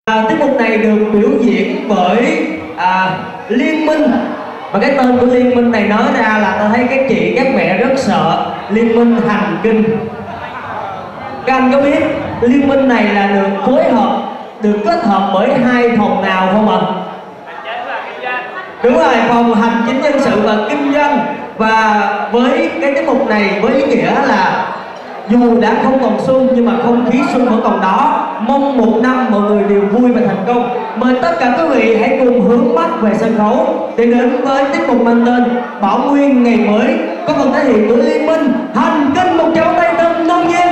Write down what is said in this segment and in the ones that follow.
Tiết mục này được biểu diễn bởi Liên Minh. Và cái tên của Liên Minh này nói ra là tôi thấy các chị các mẹ rất sợ. Liên Minh hành kinh. Các anh có biết Liên Minh này là được phối hợp, được kết hợp bởi hai phòng nào không ạ? Đúng rồi, phòng hành chính nhân sự và kinh doanh. Và với cái tiết mục này với ý nghĩa là dù đã không còn xuân nhưng mà không khí xuân vẫn còn đó. Mong một năm mọi người đều vui và thành công. Mời tất cả quý vị hãy cùng hướng mắt về sân khấu để đến với tiết mục mang tên Bảo Nguyên Ngày Mới, có phần thể hiện của Liên Minh hành kinh. Một tràng tay thật nồng nhiệt.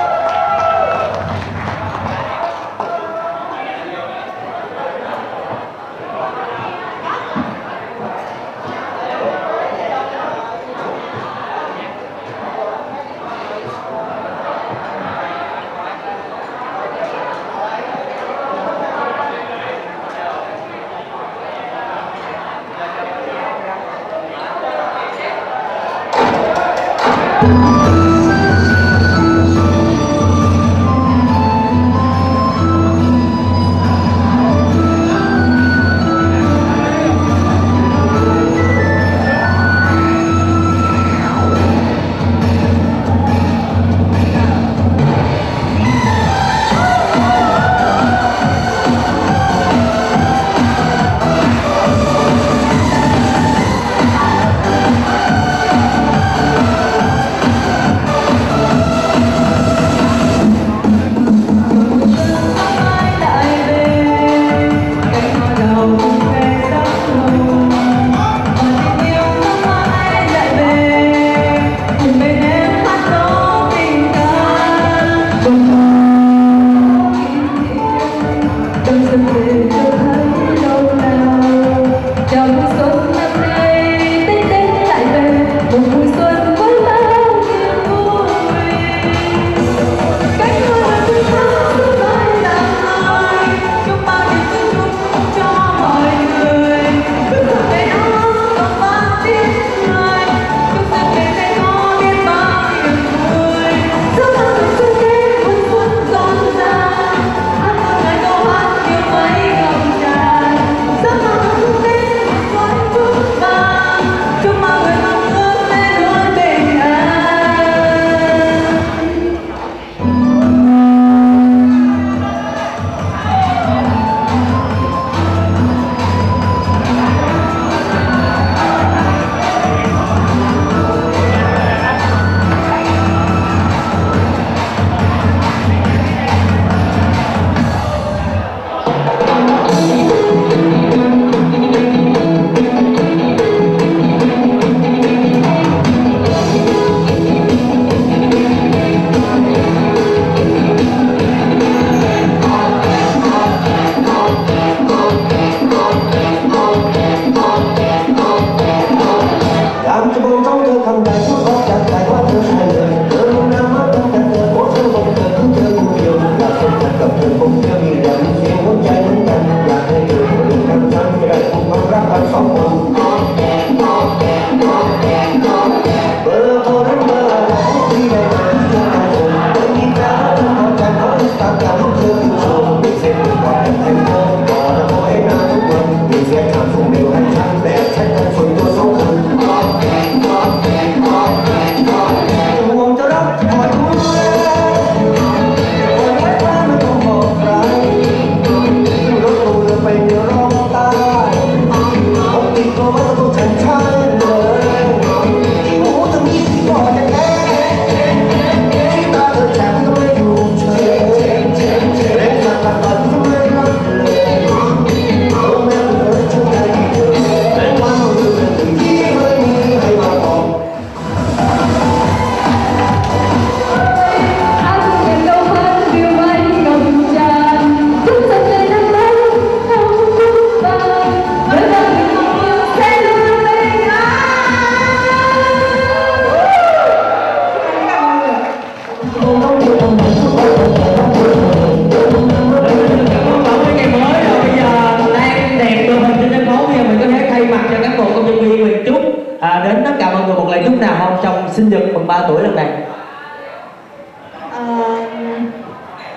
Đến tất cả mọi người một lời chúc nào không trong sinh nhật mừng 3 tuổi lần này?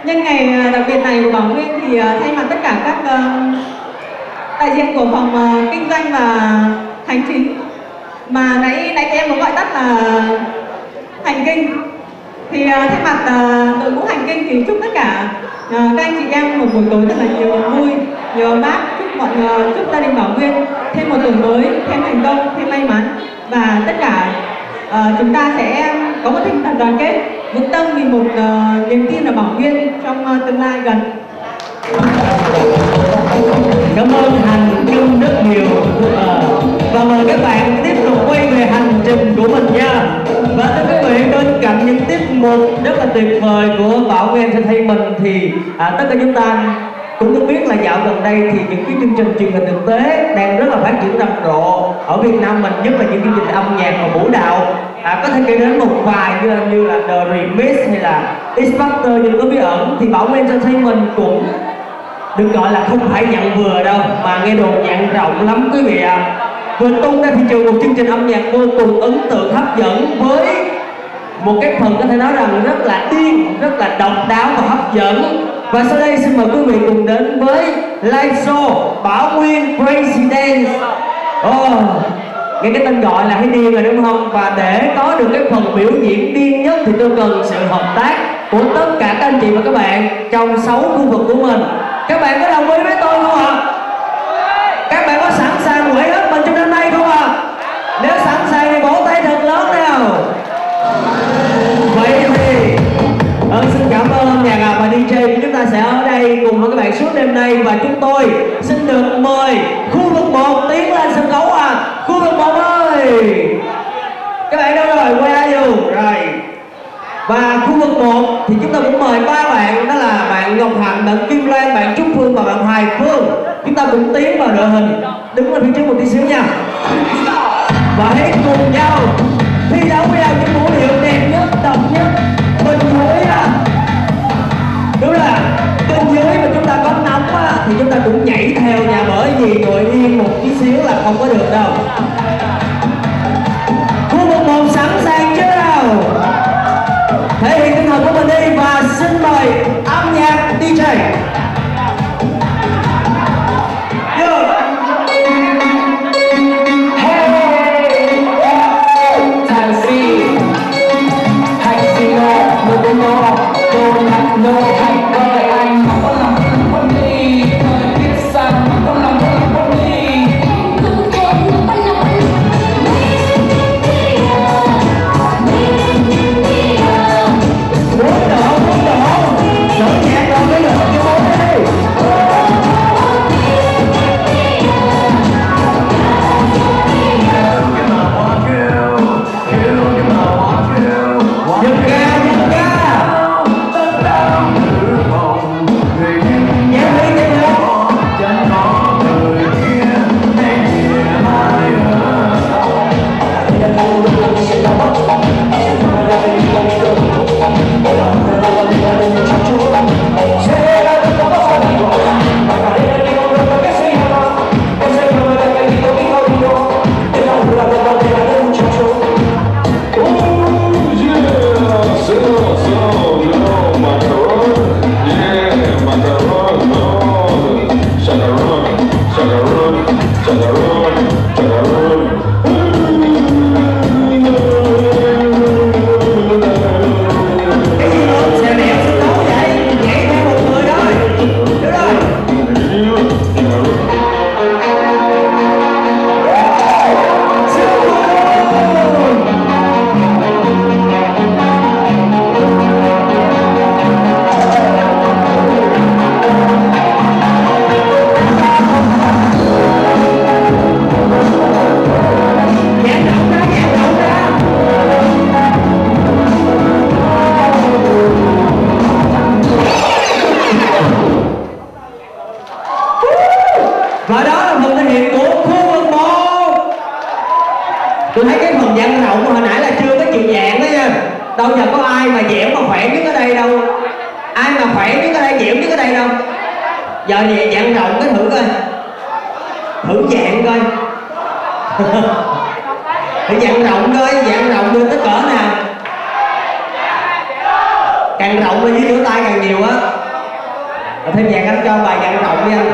Nhân ngày đặc biệt này của Bảo Nguyên thì thay mặt tất cả các đại diện của phòng kinh doanh và hành chính mà nãy em có gọi tắt là hành kinh, thì thay mặt đội ngũ hành kinh thì chúc tất cả các anh chị em một buổi tối thật là nhiều niềm vui, nhiều ấm áp, chúc gia đình Bảo Nguyên thêm một tuổi mới, thêm thành công, thêm may mắn, và tất cả chúng ta sẽ có một tinh thần đoàn kết, vững tâm vì một niềm tin ở Bảo Nguyên trong tương lai gần. Cảm ơn Hành Kinh rất nhiều và mời các bạn tiếp tục quay về hành trình của mình nha. Và thưa quý vị, bên cạnh những tiết mục rất là tuyệt vời của Bảo Nguyên Entertainment thì tất cả chúng ta cũng được biết là dạo gần đây thì những cái chương trình truyền hình thực tế đang rất là phát triển rầm rộ ở Việt Nam mình, nhất là những chương trình âm nhạc và vũ đạo. Có thể kể đến một vài như là The Remix hay là X Factor nhưng có bí ẩn, thì Bảo Nguyên Entertainment cũng được gọi là không phải nhận vừa đâu mà nghe đồn nhận rộng lắm quý vị ạ. Vừa tung ra thị trường một chương trình âm nhạc vô cùng ấn tượng hấp dẫn với một cái phần có thể nói rằng rất là điên, rất là độc đáo và hấp dẫn. Và sau đây xin mời quý vị cùng đến với live show Bảo Nguyên President. Nghe cái tên gọi là thấy điên rồi đúng không? Và để có được cái phần biểu diễn điên nhất thì tôi cần sự hợp tác của tất cả các anh chị và các bạn trong 6 khu vực của mình. Các bạn có đồng ý với tôi không ạ? Các bạn có sẵn sàng quẩy hết mình trong đêm nay không ạ? Nếu sẵn sàng thì vỗ tay thật lớn nào. Vậy thì xin cảm ơn âm nhạc và DJ của chúng ta sẽ ở đây cùng với các bạn suốt đêm nay. Và chúng tôi xin được mời khu vực 1 tiến lên sân khấu ạ. Khu vực 1 ơi, các bạn đâu rồi? Where are you? Rồi. Và khu vực 1 thì chúng ta cũng mời 3 bạn, đó là bạn Ngọc Hạnh, bạn Kim Loan, bạn Trúc Phương và bạn Hoài Phương. Chúng ta cũng tiến vào đội hình, đứng lên phía trước một tí xíu nha. Và hãy cùng nhau thi đấu với nhau những vũ điệu đẹp nhất, độc nhất. Bên dưới đúng là bên dưới mà chúng ta có nóng thì chúng ta cũng nhảy theo nha, bởi vì ngồi yên một tí xíu là không có được đâu. Khu vực 1 sẵn sàng chưa nào? Thể hiện tinh thần của mình đi và xin mời âm nhạc DJ. Và đó là phần thể hiện của khu vực 1. Tôi thấy cái phần dang rộng hồi nãy là chưa có chịu dạng đó nha. Đâu giờ có ai mà dẻo mà khỏe nhất ở đây đâu. Ai mà khỏe nhất ở đây, dẻo nhất ở đây đâu. Giờ thì dang rộng cái thử coi. Thử dạng coi. Thử dang rộng coi, dang rộng đưa tới cỡ nào. Càng rộng là dưới lỗ tai càng nhiều á. Thêm nhạc anh cho bài nhạc rộng đi anh.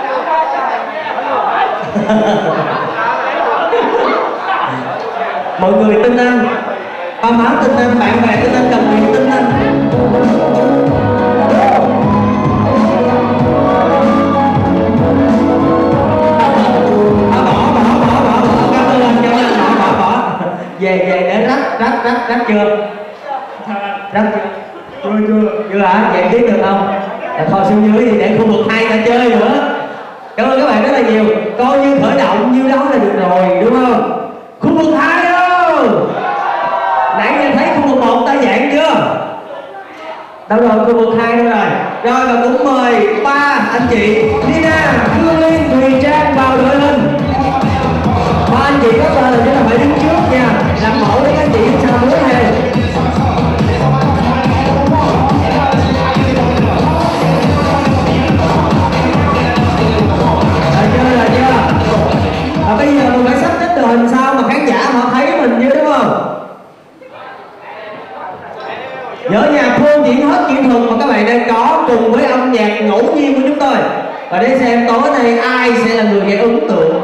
Mọi người tin anh, ba má tin anh, bạn bè tin anh, đồng nghiệp tin anh. Về để rắc chưa? Rắc chưa hả? Vậy biết được không? Thôi xuống dưới thì để khu vực 2 ta chơi nữa. Cảm ơn các bạn rất là nhiều. Coi như khởi động như đó là được rồi, đúng không? Khu vực 2 đâu? Nãy giờ thấy khu vực 1 ta dạng chưa? Đâu rồi, khu vực 2 đâu rồi? Rồi và cũng mời ba anh chị Nina, Phương Liên, Thùy Trang vào đội hình. Ba anh chị có tên là chúng ta phải đứng trước nha, làm mẫu với các anh chị sau cuối này. Là chưa? Và bây giờ mình phải sắp xếp đội hình sao mà khán giả họ thấy mình chứ, đúng không? Nhớ nhà Phương diễn hết kỹ thuật mà các bạn đang có cùng với âm nhạc ngẫu nhiên của chúng tôi. Và để xem tối nay ai sẽ là người gây ấn tượng.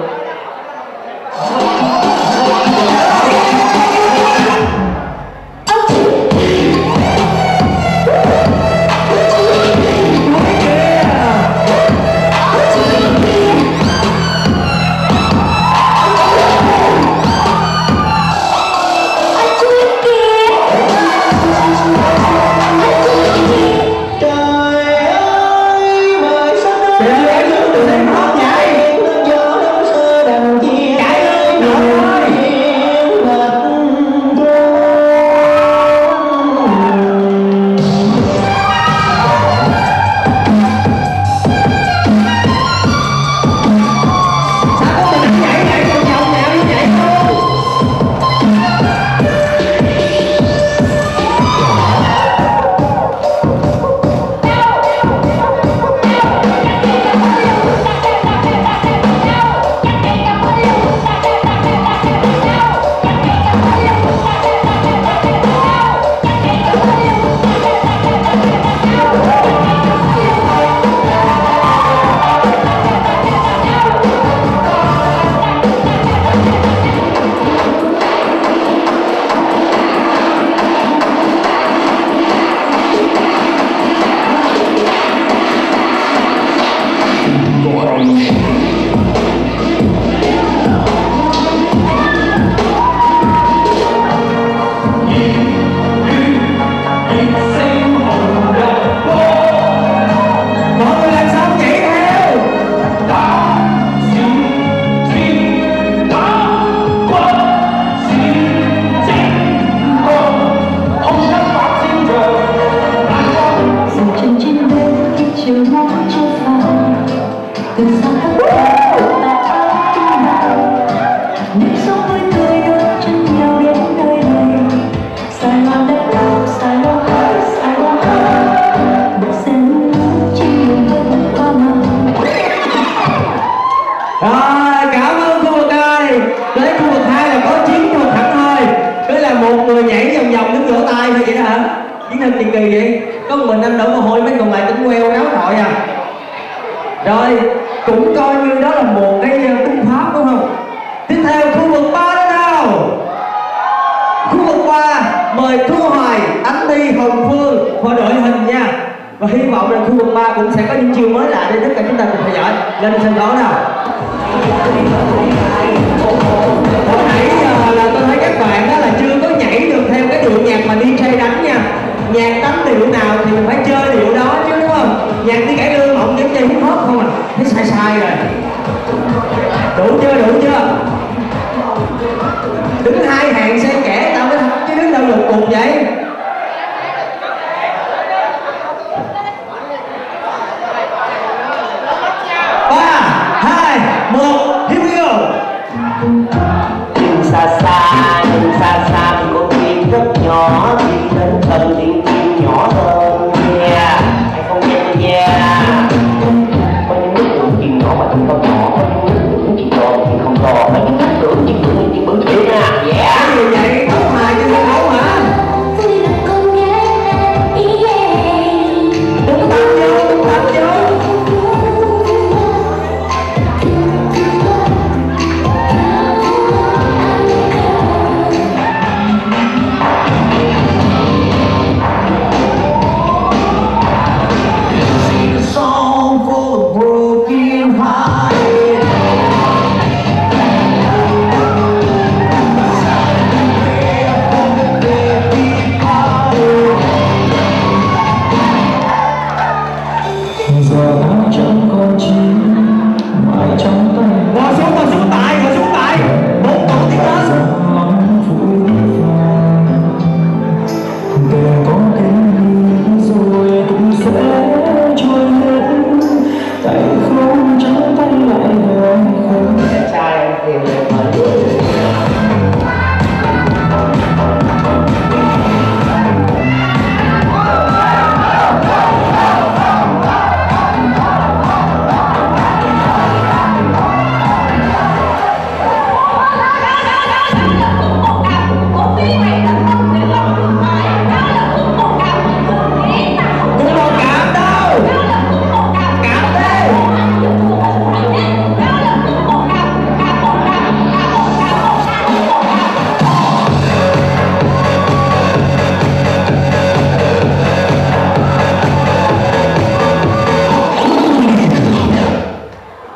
Có những lúc chỉ nhỏ mà không nhỏ, có những lúc chỉ to mà không to.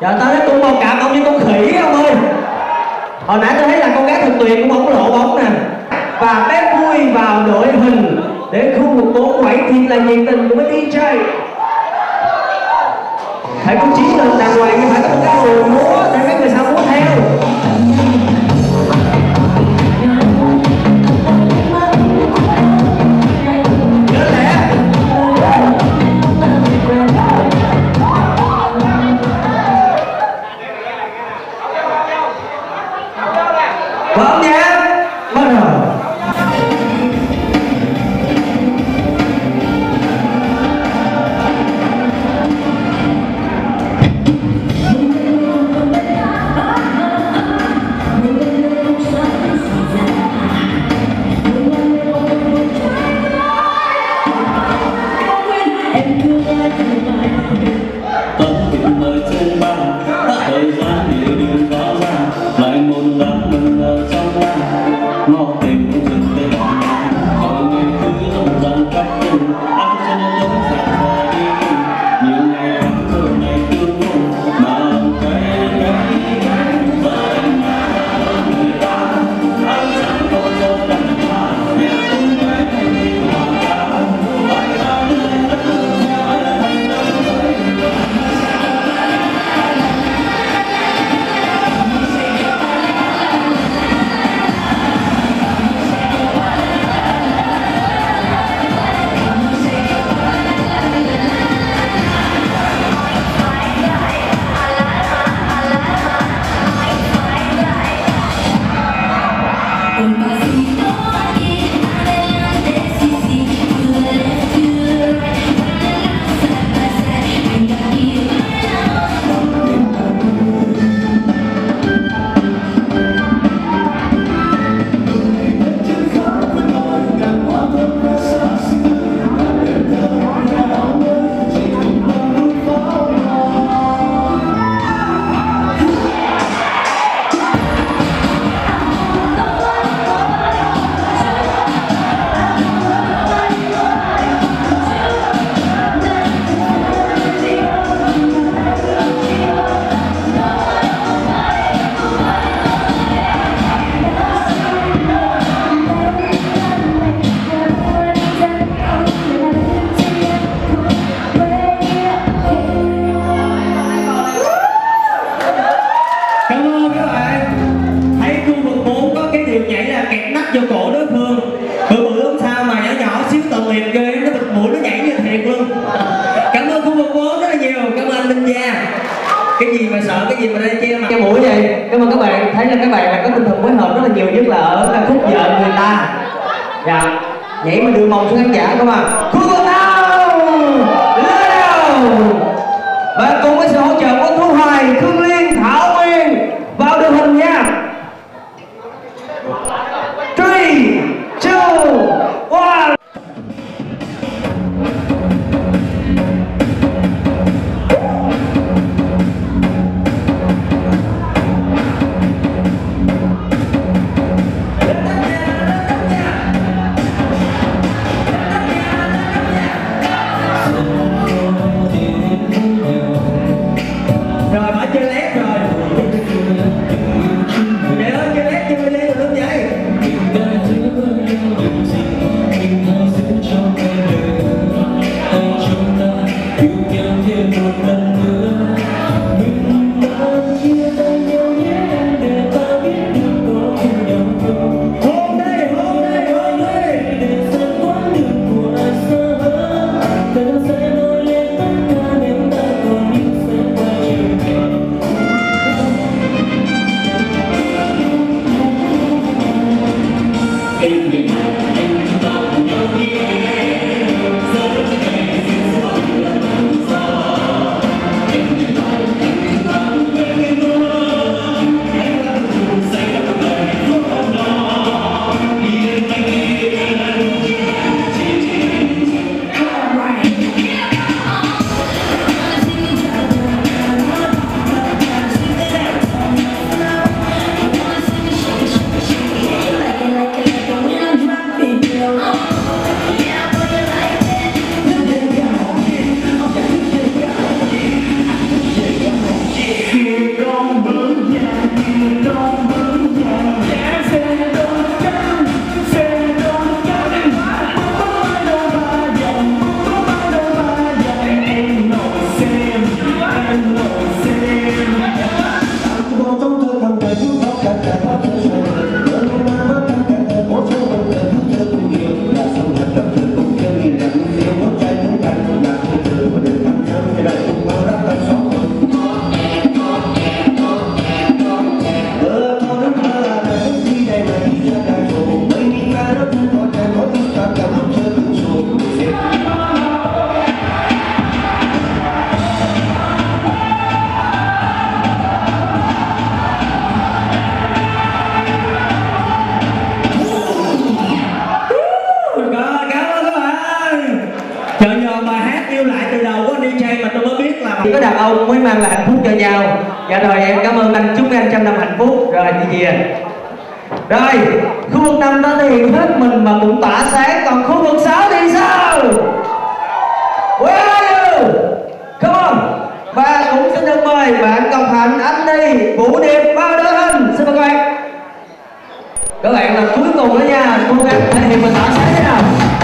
Trời, tao thấy tung bầu cạp ông như con khỉ ông ơi. Hồi nãy tôi thấy là con gái thật tuyệt cũng không có lộ bóng nè. Và bé Vui vào đội hình để khu vực 4 quẩy thiệt là nhiệt tình của mấy DJ. Phải có chiến lược đàng hoàng nhưng phải có một cái người múa để mấy người sau múa theo. Nhớ lẽ. Vâng nha. Bắt đầu. Vô cổ đối phương bự bự không sao mà nhỏ nhỏ xíu tội nghiệp ghê, nó bịt mũi nó nhảy như thiệt luôn. Cảm ơn khu vực 4 rất là nhiều, cảm ơn anh Linh Gia. Cái gì mà sợ, cái gì mà đây che mặt che mũi vậy. Cảm ơn các bạn, thấy là các bạn là có tinh thần phối hợp rất là nhiều, nhất là ở ca khúc Vợ Người Ta. Dạ, nhảy mà đưa mông xuống khán giả các bạn. Khu vực nào Leo và cùng với sự hỗ trợ của Thu Hoài, Khương Liên, Thảo Nguyên vào đội hình nha. 3, 2, 1. Rồi bỏ chơi lét rồi. Trời ơi, chơi lét chơi lét rồi luôn vậy. ông mới mang lại hạnh phúc cho nhau. Dạ rồi, em cảm ơn anh, chúc anh trăm năm hạnh phúc. Rồi đi về. Rồi, khu vực 5 đã thể hiện hết mình mà cũng tỏa sáng, còn khu vực 6 thì sao? Where are you? Come on. Và cũng xin được mời bạn Ngọc Hạnh, anh đi, Vũ Điệp vào đội hình. Xin mời các bạn. Các bạn là cuối cùng đó nha, cố gắng thể hiện mình tỏa sáng thế nào.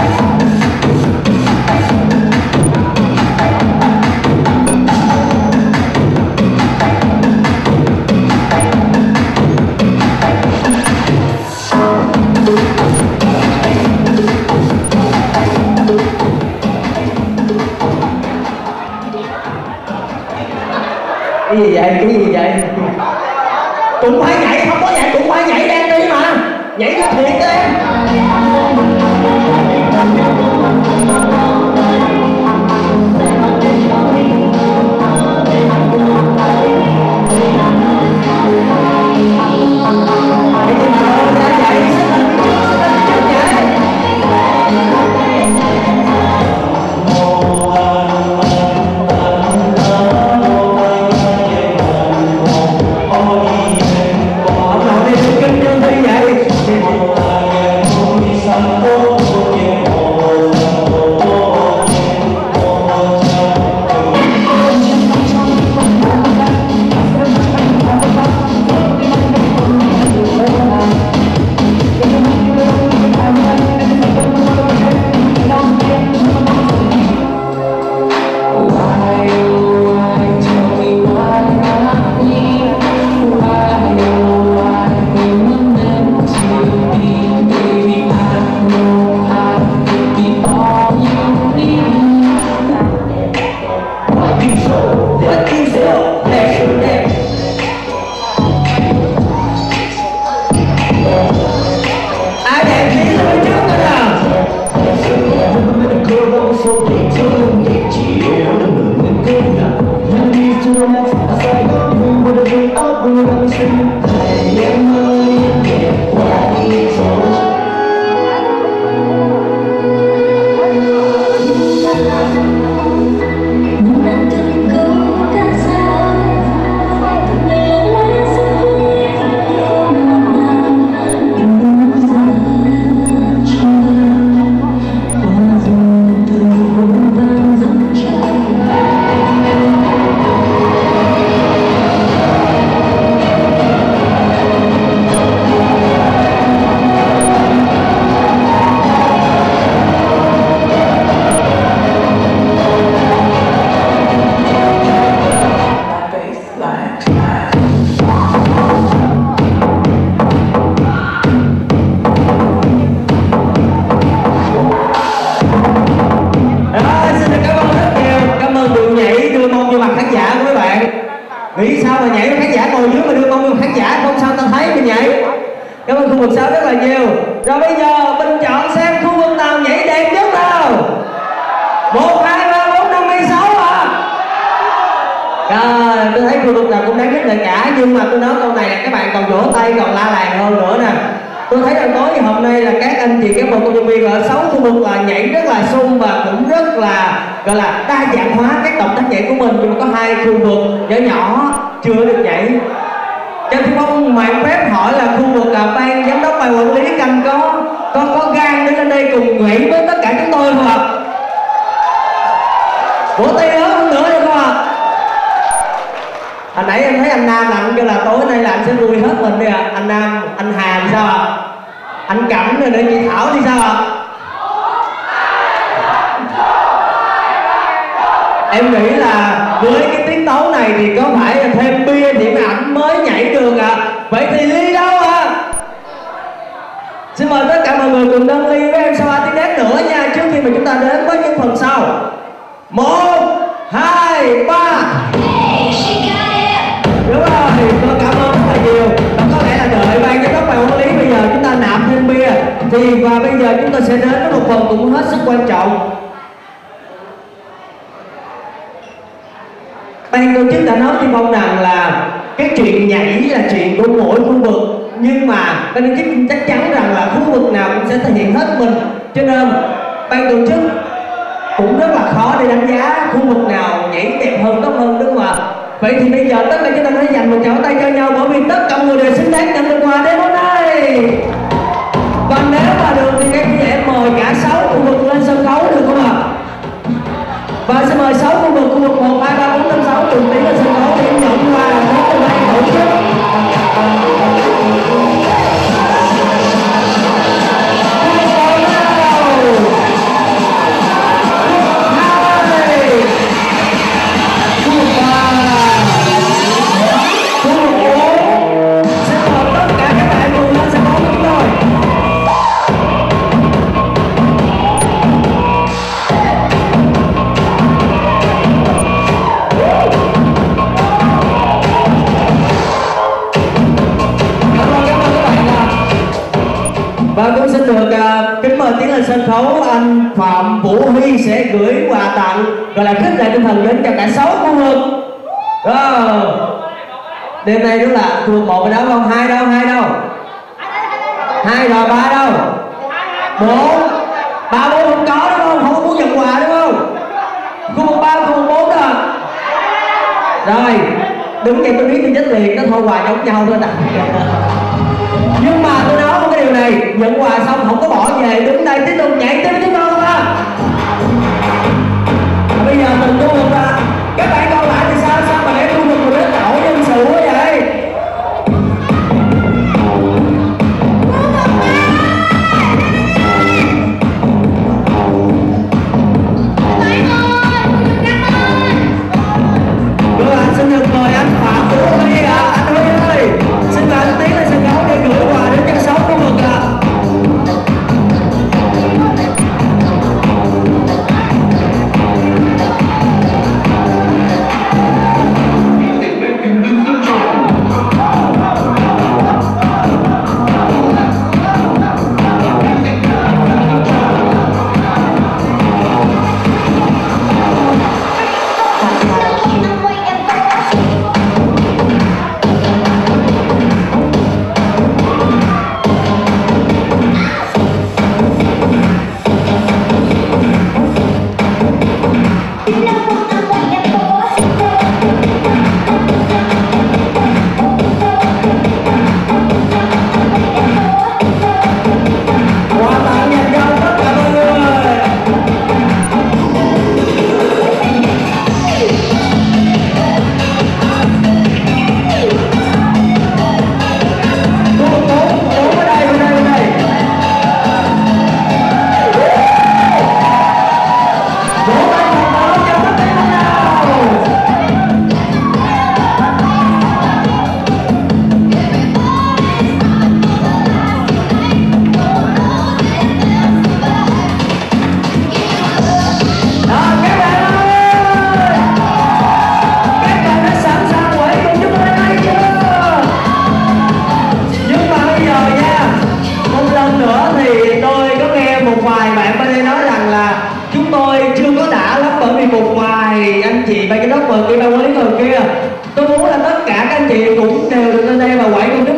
Cái gì vậy? Cái gì vậy? Cũng phải nhảy, không có nhảy cũng phải nhảy, đang đi mà. Nhảy cho thiệt đi em. Nghĩ sao mà nhảy khán giả ngồi dưới mà đưa con khán giả không sao ta thấy mình nhảy. Cảm ơn khu vực 6 rất là nhiều. Rồi bây giờ mình chọn xem khu vực nào nhảy đẹp nhất nào. 1, 2, 3, 4, 5 hay 6 à? Rồi, tôi thấy khu vực nào cũng đáng khích lệ cả. Nhưng mà tôi nói câu này là các bạn còn vỗ tay còn la làng hơn nữa nè. Tôi thấy là tối ngày hôm nay là các anh chị, các bộ công nhân viên ở 6 khu vực là nhảy rất là sung và cũng rất là gọi là đa dạng hóa các động tác nhảy của mình. Nhưng mà có 2 khu vực nhỏ nhỏ chưa được nhảy. Cho tôi không mạng phép hỏi là khu vực ban giám đốc ban quản lý canh có gan để lên đây cùng nhảy với tất cả chúng tôi không ạ? Vỗ tay lớn hơn nữa được không ạ? Hồi nãy em thấy anh Nam là anh kêu là tối nay là anh sẽ vui hết mình đi ạ. Anh Nam, anh Hà thì sao ạ? Anh Cảnh rồi nữa, chị Thảo thì sao ạ? Em nghĩ là với cái tiết tấu này thì có phải là thêm bia thì ảnh mới nhảy được ạ? Vậy thì ly đâu ạ? Xin mời tất cả mọi người cùng nâng ly với em sau 3 tiếng đếm nữa nha, trước khi mà chúng ta đến với những phần sau. 1, 2, 3. Đúng rồi, tôi cảm ơn rất là nhiều. Và có lẽ là đợi ban giám đốc ban quản lý bây giờ chúng ta nạp thêm bia. Và bây giờ chúng tôi sẽ đến với một phần cũng hết sức quan trọng. Ban tổ chức đã nói với Phong rằng là cái chuyện nhảy là chuyện của mỗi khu vực. Nhưng mà ban tổ chức chắc chắn rằng là khu vực nào cũng sẽ thể hiện hết mình. Cho nên ban tổ chức cũng rất là khó để đánh giá khu vực nào nhảy đẹp hơn, tốt hơn, đúng không? không ạ? Vậy thì bây giờ tất cả chúng ta hãy dành một tràng tay cho nhau, bởi vì tất cả mọi người đều xứng đáng nhận được quà đêm hôm nay. Và nếu mà được thì các chị em mời cả 6 khu vực lên sân khấu được không ạ? Và xin mời 6 khu vực 1, 2, 3, 4, 5, 6 cùng tiến lên sân khấu để nhận quà đến từ ban tổ chức. Và cũng xin được kính mời tiến lên sân khấu anh Phạm Vũ Huy sẽ gửi quà tặng gọi là khích lệ tinh thần đến cho cả 6 khu vực. Đêm nay đúng là khu vực 1 ở đó không? 2 đâu? 2 rồi, 3 đâu? 4, 3, 4 không có đúng không? Không có muốn nhận quà đúng không? Khu vực 3, khu vực 4 rồi. Rồi, đứng dậy tôi biết tôi chết liền, nó thôi quà giống nhau thôi nè. Nhưng mà tôi nói một cái điều này, nhận quà xong không có bỏ về, đứng đây tiếp tục nhảy tiếp với chúng tôi ha. Bây giờ từng khu vực là các bạn còn lại thì sao mà để khu vực của đất tổ nhân sự quá vậy? Rồi anh xin được mời anh Phạm Vũ Huy ạ. Anh Huy ơi, xin mời anh tiến lên sân khấu để gửi quà đến cho 6 khu vực ạ. Anh chị ba cái đó kia ba quý người kia, tôi muốn là tất cả các anh chị cũng đều được lên đây và quẩy cùng